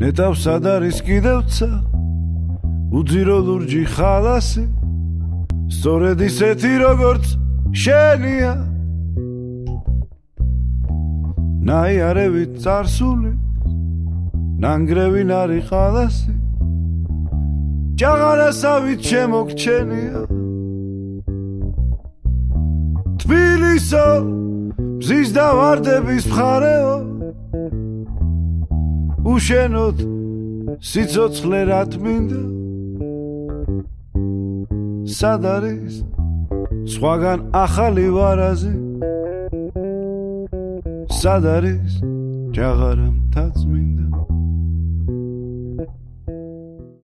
ნეტავ სად არის კიდევცა უძირო ლურჯი ხალასი სწორედ ისეთი როგორც შენია ნაიარევით წარსული ნანგრევი ნარი ხალასი ჯაღარასავით შემოგჩენია თბილისო მზის და ვარდების მხარეო უშენოდ სიცოცხლე რათ მინდა სად არის სხვაგან ახალი ვარაზი სად არის ჯაღარა მთაც მინდა